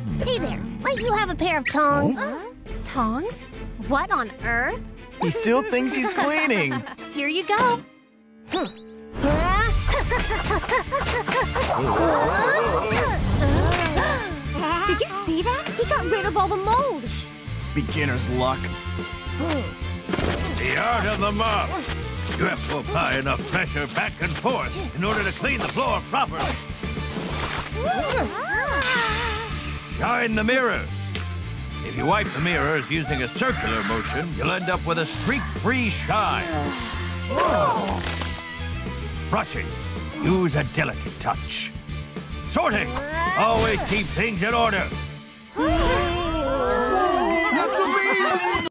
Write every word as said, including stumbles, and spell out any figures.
Hey there, might you have a pair of tongs? Huh? Tongs? What on earth? He still thinks he's cleaning. Here you go. Did you see that? He got rid of all the mold. Beginner's luck. The art of the mop. You have to apply enough pressure back and forth in order to clean the floor properly. Shine the mirrors. If you wipe the mirrors using a circular motion, you'll end up with a streak-free shine. Brushing. Use a delicate touch. Sorting. Always keep things in order.